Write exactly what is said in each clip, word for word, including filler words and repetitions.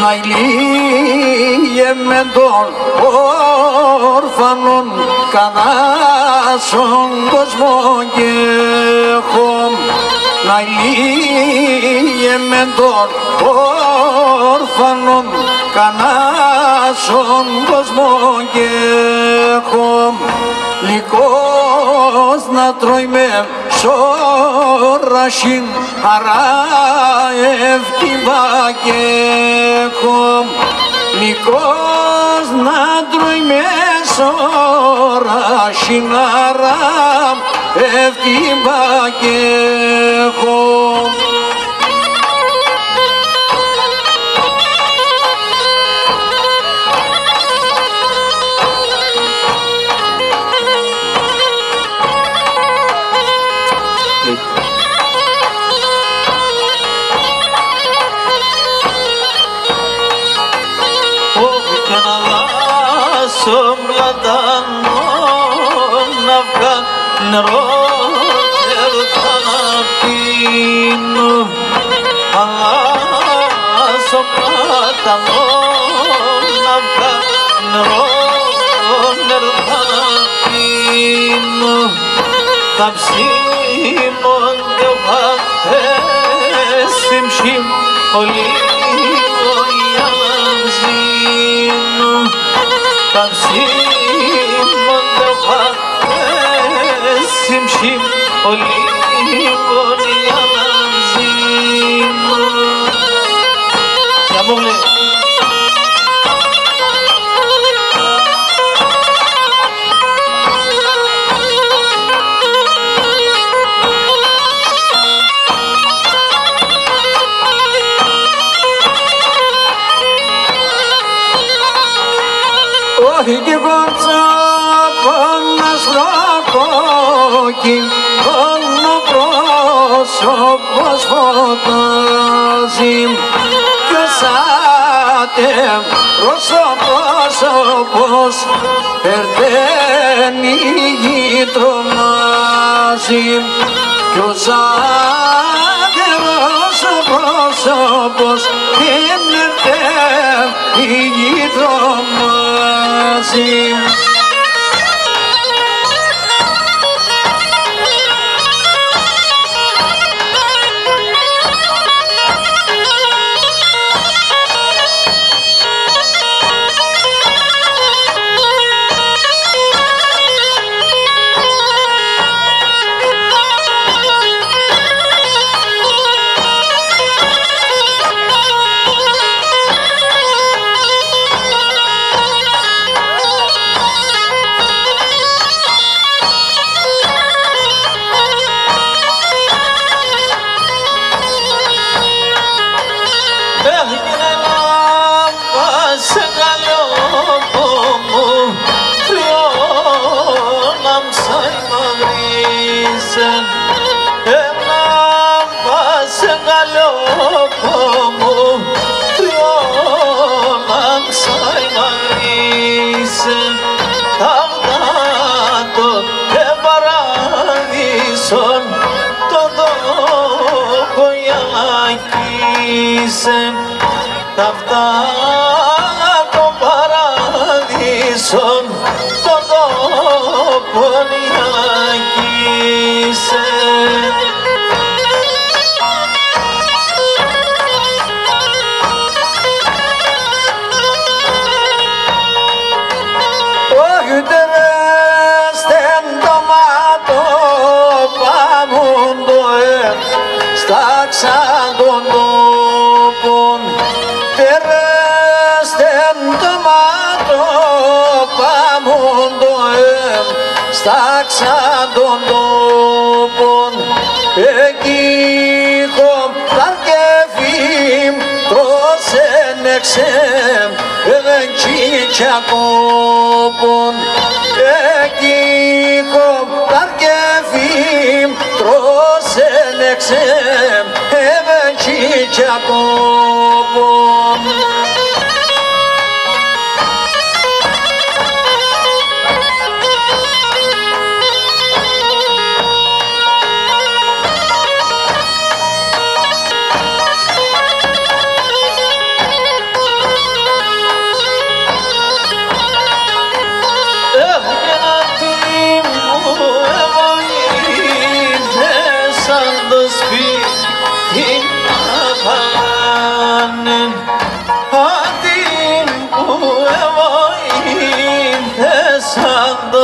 να ηλίε με τον όρφανον κανάς στον κόσμο και έχω να ηλίε με τον όρφανον κανάς στον κόσμο και έχω λυκός να τρώει με σωρασιν αρά εύκυβα και έχω λυκός να τρώει με σωρασιν αρά εύκυβα και έχω Somladano navka nero tertanapino Allah somladano navka nero tertanapino tapsimon devha simshim olimo yanzino Tamsimon devha simshim olimon yanzim Yamugle Κι κόψα πόνας ροκόκι, πόνο πρόσωπος φωτάζει κι οσάτε πρόσωπος όπως ερδένει γη τρομάζει κι οσάτε πρόσωπος όπως ερδένει γη τρομάζει Αυτά το παράδεισον τον τόπο νιάκησε Όχι τερές τεν τομάτο πάμουν το εμ στάξαν τον τόπον τερές τεν τομάτο πάμουν το εμ στάξαν τον τόπον εκεί κομπλάν και φύμ τρώσεν εξέμ δεν τσίτσια κόπον εκεί κομπλάν και φύμ τρώσεν εξέμ δεν τσίτσια κόπον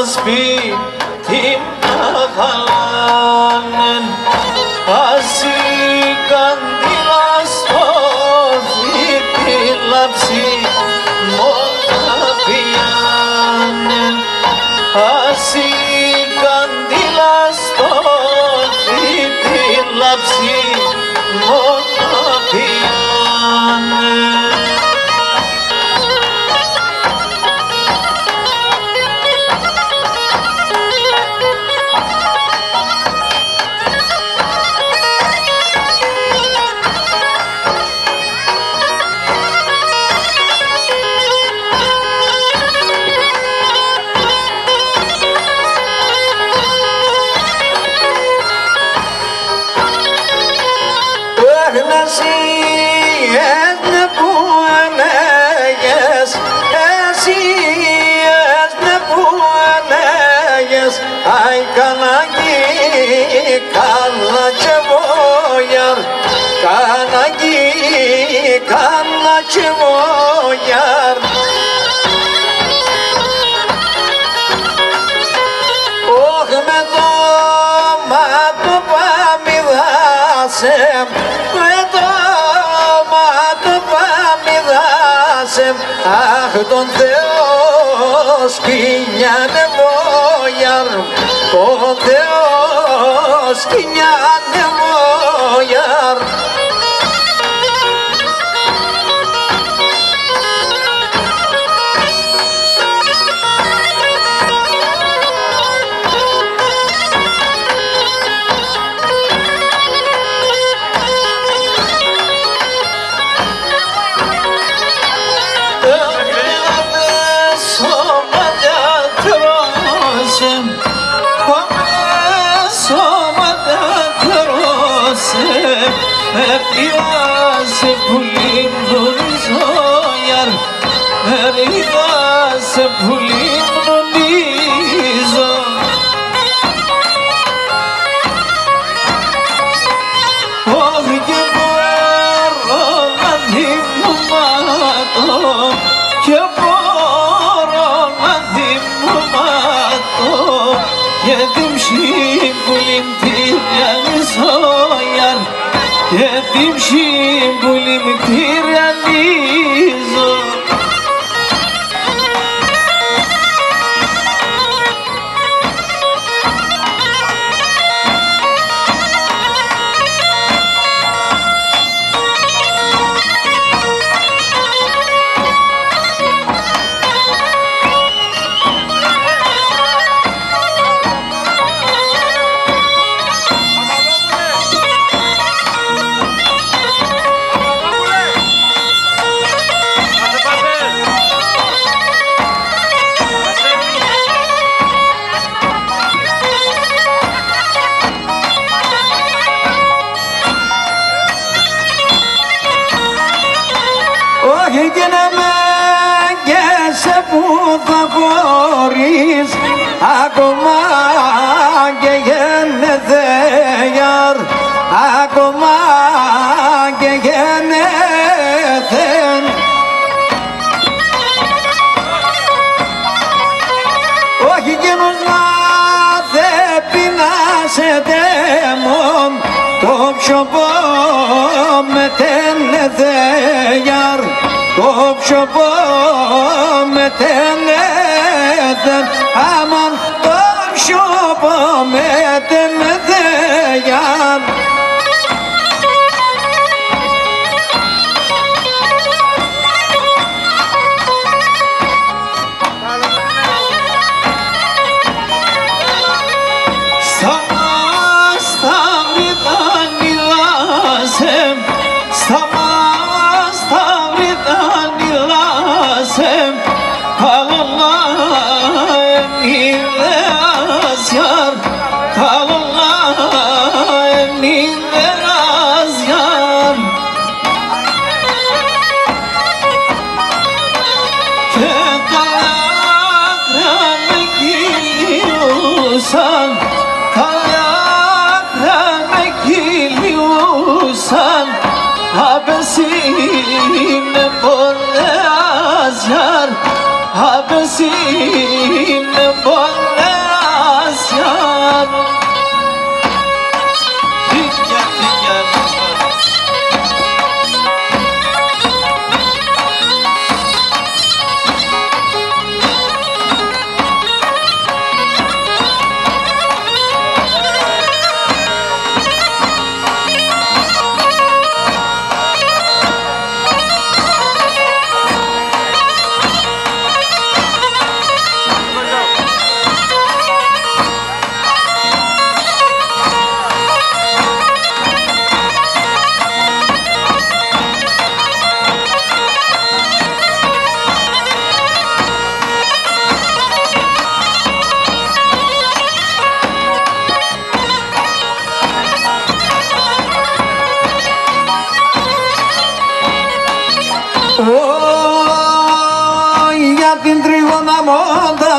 σπίτι να χαλάνεν Ασύ καντήλα στο φύτη λαψί μόνα πιάνεν Ασύ καντήλα στο φύτη λαψί μόνα πιάνεν Ai kanagi kana çevoyar kanagi kana çevoyar Oh me to ma to pamidasem me to ma to pamidasem Ah τον Θεό σκηνιάνε μόιαρ τον Θεό σκηνιάνε μόιαρ Έπιασε πουλί γνωρίζω Έπιασε πουλί γνωρίζω Όχι και μπορώ να θυμωμάτω Και μπορώ να θυμωμάτω Και την ψήπουλη την διανυσόιαρ Και την ψήπουλη μ' τυραννίζω Όχι και να με αγγέσαι που θα χωρίς ακόμα και γενεθέιαρ ακόμα και γενεθέν Όχι κοινούς να θε πεινάσετε μον το πιο με τενεθέιαρ το πιο με τενεθέν αμάν το πιο με τενεθέιαρ Abesine bonne azar Abesine bonne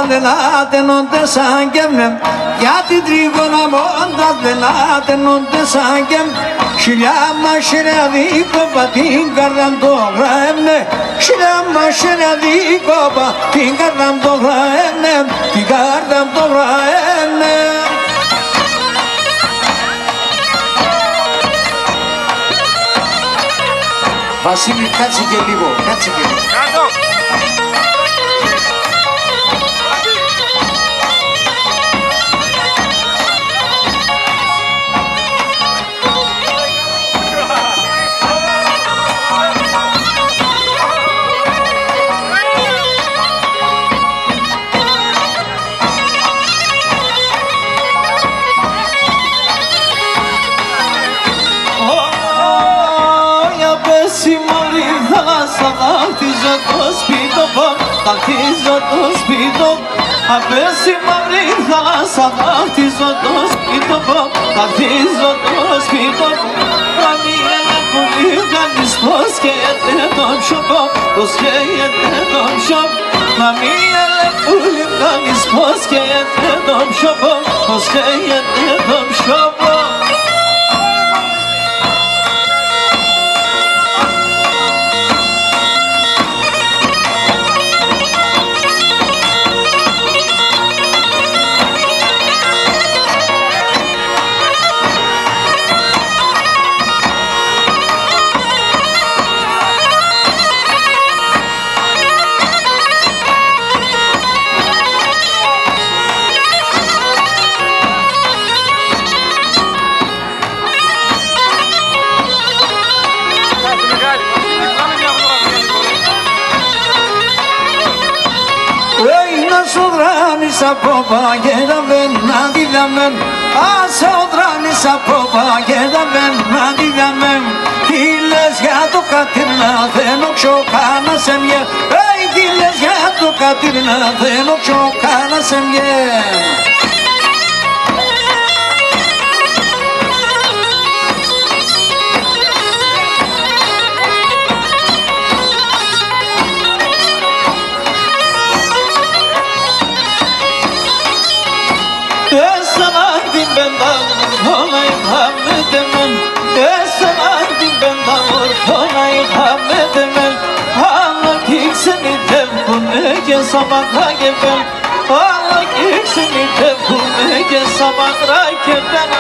λάτενονται σαν και με, γιατί τρίγωνα μόντας δεν λάτενονται σαν και με. Şilya maşredi kopa tingaram dogra emne, şilya maşredi kopa tingaram dogra emne, tingaram dogra emne. Βασίλη, κάτσε και λίγο, κάτσε και λίγο. Κάτω! Χτίζω το σπίτι μου, θα χτίζω το σπίτι μου. Απέσει μαύρη θάλασσα, θα χτίζω το σπίτι μου, θα χτίζω το σπίτι μου. Καμία πολύ κάνεις πως καίγεται το σιωπό, πως καίγεται το σιωπό. Καμία πολύ κάνεις πως καίγεται το σιωπό, πως καίγεται το σιωπό. Από παγέδαβεν να δίδαμεν, ας οδράνεις από παγέδαβεν να δίδαμεν. Τι λες για το κατήρνα δεν οξώ κάνα σε μιε, hey, τι λες για το κατήρνα δεν οξώ κάνα σε μιε. Sabahra geben, Allah geçsini de bu mege sabahra geben.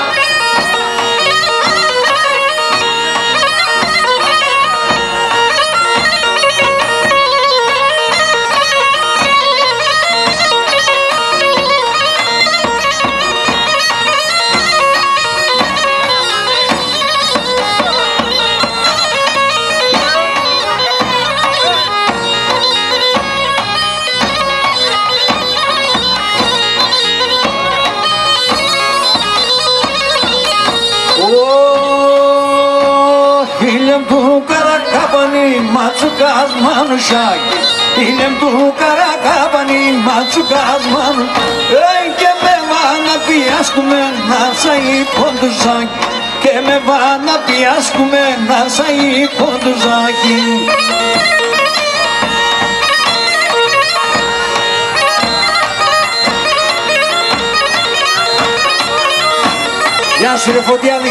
Maçukaz manuşay, ilem tu karakabani maçukaz manu. Ey que me van a pias comer nasai ponduzak, que me van a pias comer nasai ponduzaki. Γεια σου ρε Φωτιάδη.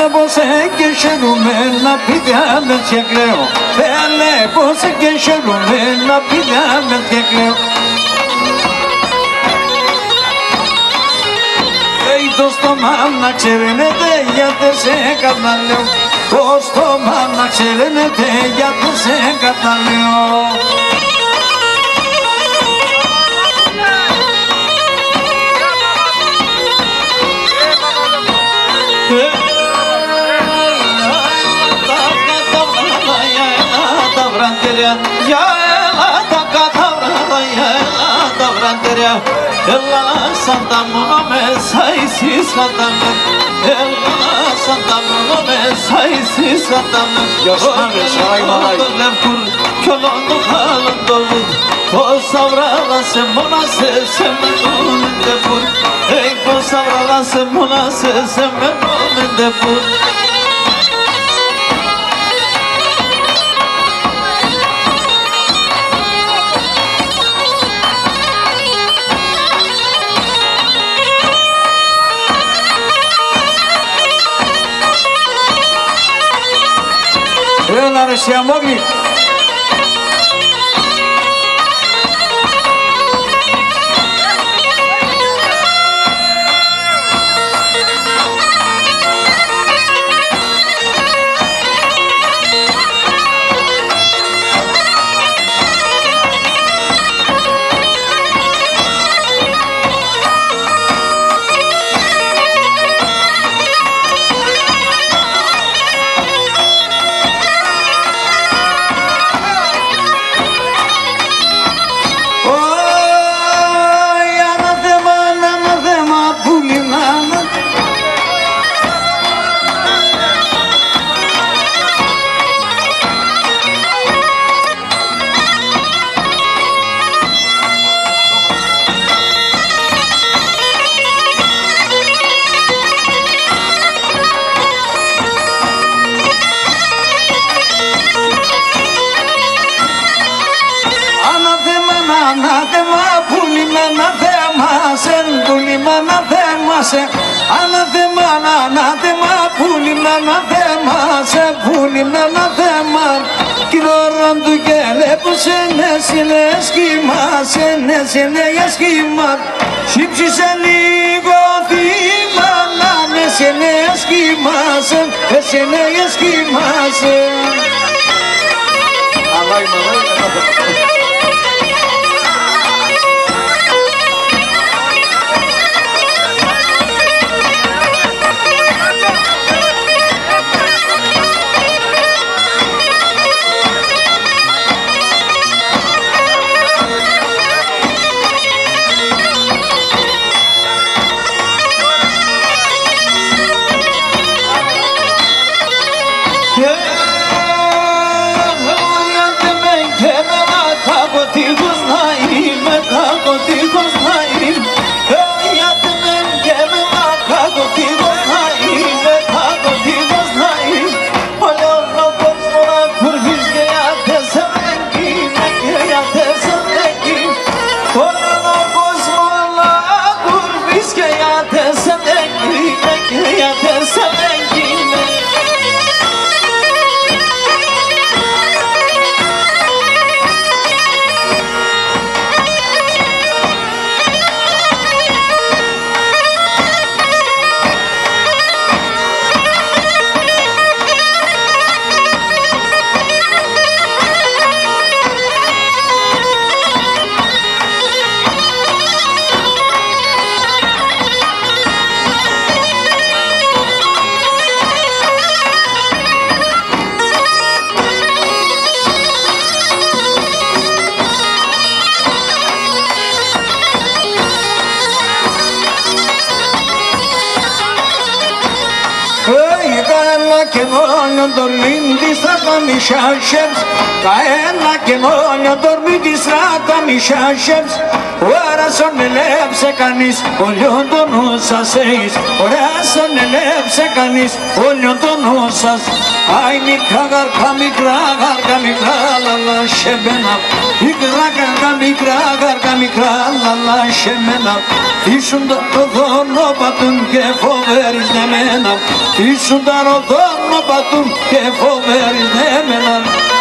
πως και χαιρούμενα πηδιά με και κλαίω. Έλε πως και χαιρούμενα πηδιά με και κλαίω. Ει το στόμα να ξέρετε γιατί σε καταλέω. Το στόμα να ξέρετε γιατί σε καταλέω. Για έλα τα κατάβρα, για έλα τα βραντεριά. Έλα σαν τα μόνο μέσα εσείς χατάμε. Έλα σαν τα μόνο μέσα εσείς χατάμε. Όλο το λευκούρ κι όλο το χάλο το βουρ. Πόσα βράδα σε μόνασε σε μενούμεντε πουρ. Ει πόσα βράδα σε μόνασε σε μενούμεντε πουρ. Έλα ρε Σιαμόγλη. Ανάθεμα, ανάθεμα, πουλίνα, ανάθεμα, σε πουλίνα, ανάθεμα. Την ώρα του γελέπωσε, ναι, είναι σχήμα, σε ναι, είναι σχήμα. Σύψησε λίγο θύμα, να ναι, είναι σχήμα, σε εσύ είναι σχήμα, σε. Αλάι, μαλάι, και μόνο dormindi strada mi shashems Kaena che μόνο dormindi strada mi shashems Ora son elevse canis Olhon το νου σας εείς Ora son elevse canis Olhon το νου σας Ai μικρά γαρκά μικρά γαρκά μικρά λαλά shemena Μικρά γαρκά μικρά γαρκά μικρά λαλά shemena ήσουν τα οδόνοπατούν και φοβέρεις εμένα, ήσουν τα οδόνοπατούν και φοβέρεις εμένα.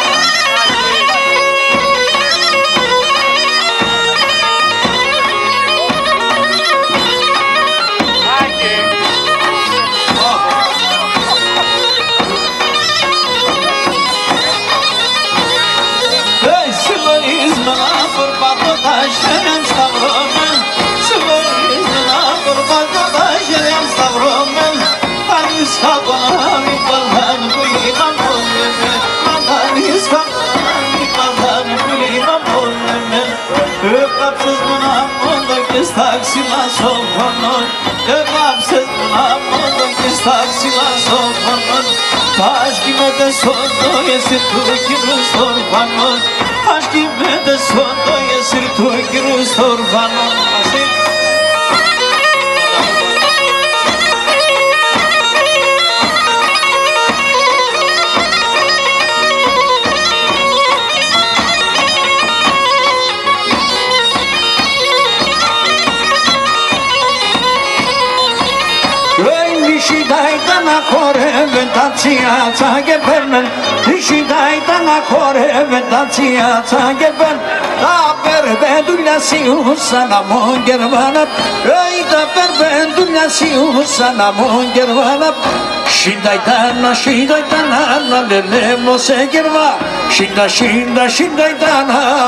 Στα ξυλά σοφωνών, εγάψες να μόνο και στα ξυλά σοφωνών. Ασκημέται σόντο εσύ του κύριου στορφανών, ασκημέται σόντο εσύ του κύριου στορφανών. Χορεύεν τα τσιάτσα και παίρνεν, η σιτά ήταν να χορεύεν τα τσιάτσα και παίρνεν. Τα περπέντουλια σιούσαν να μόγκερβάνα, τα περπέντουλια σιούσαν να μόγκερβάνα. Σιντα ήταν, σιντα ήταν, να λελέμω σε γερβά, σιντα, σιντα, σιντα ήταν.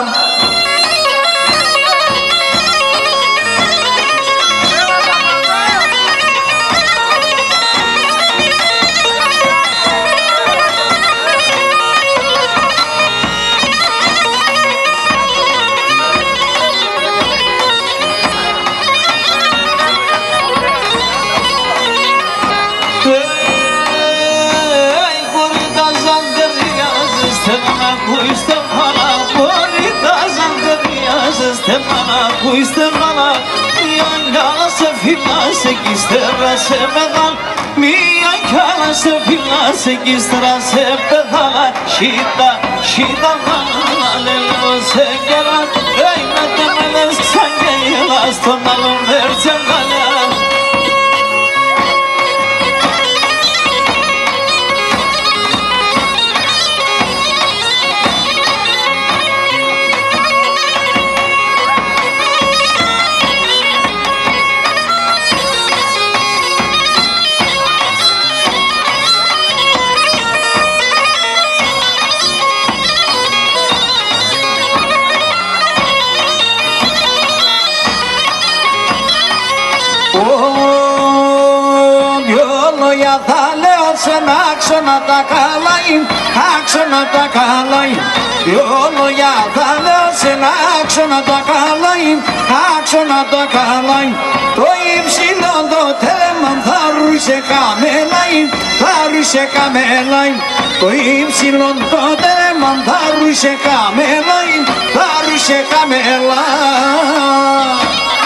Είστε μάνα, μια καλά σε φυλάσσε κι ύστερα σε πεθάλ. Μια καλά σε φυλάσσε κι ύστερα σε πεθάλ. Σίτα, σίτα μάνα, λέω σε καιρά. Είμαι τεμέλες σαν και γελά στον άλλον βέρτσε μάνα. Άξονα τα καλάει, άξονα τα καλάει. Δυο λόγια θα λέω σε ένα άξονα τα καλάει, άξονα τα καλάει. Το υψηλό το τέλεμαν θα ρούσε καμέλαει, θα ρούσε καμέλαει. Το υψηλό το τέλεμαν θα ρούσε καμέλαει, θα ρούσε καμέλαει.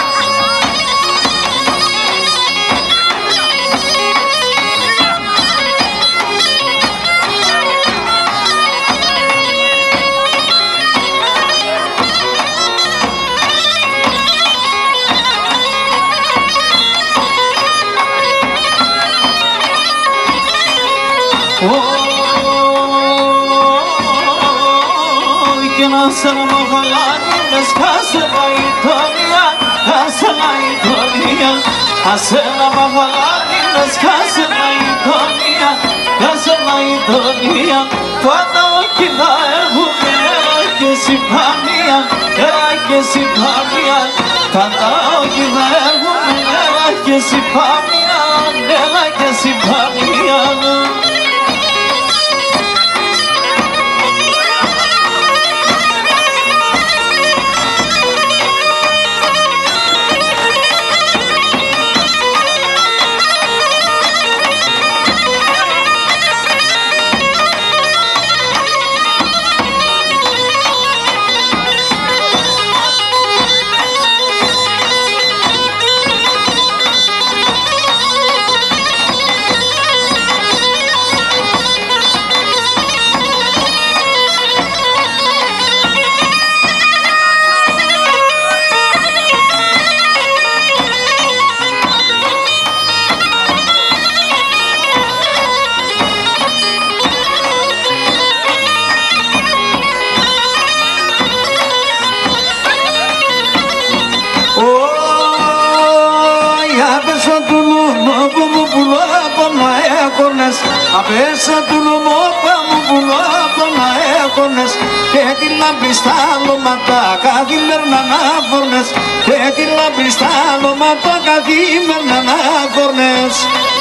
Hasan Mohalani mes kasla itonia, kasla itonia. Hasan Mohalani mes kasla itonia, kasla itonia. Toda okila erhumera ke sipania, era ke sipania. Toda okila erhumera ke sipania, era ke sipania. φόρνες, απέσα του νομόπα μου που νόπο να έχονες, και τη λάμπη στα λώματα καθημερινά να φόρνες, και τη λάμπη στα λώματα καθημερινά να φόρνες.